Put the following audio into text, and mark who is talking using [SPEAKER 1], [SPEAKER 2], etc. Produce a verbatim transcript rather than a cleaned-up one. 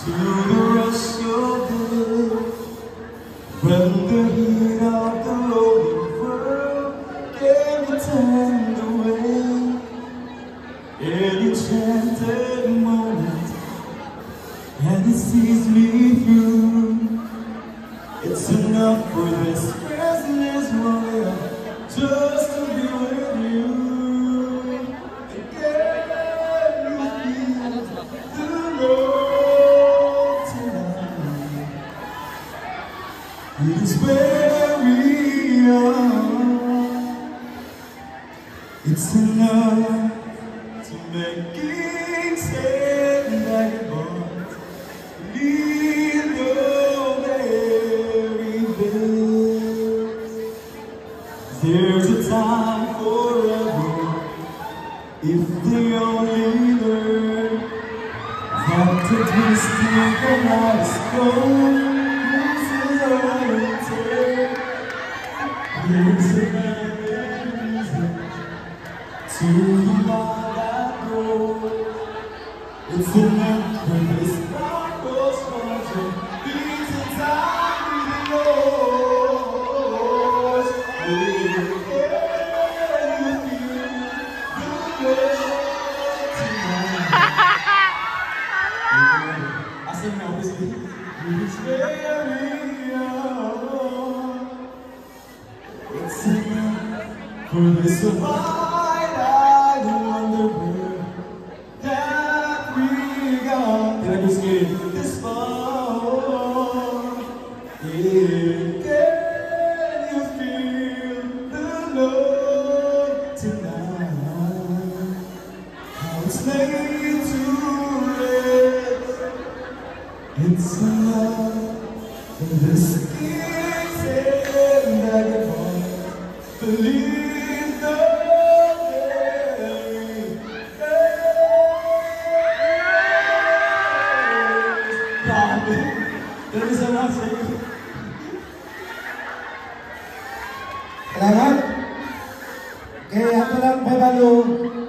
[SPEAKER 1] To the rush of the when the heat of the rolling world gave the tender away. An enchanted moment, and it sees me through. It's enough for this restless moment just to be with you. It's where we are. It's enough to make it say that it won't leave the very best. There's a time for everyone if they only learn that to distance the last goal. There's a better reason to the one I go. It's enough when this spark goes spongy. Beats a time with the yours. Yeah, you feel the love tonight. I said no, it's very for this wide eyed wonder that we got. Can I just get it this far? Yeah. Can you feel the love tonight? How it's made to rest. It's enough for this kiss and I get on. Believe. Thank you so much.
[SPEAKER 2] Salamat. Kaya ako lang, Pabalo.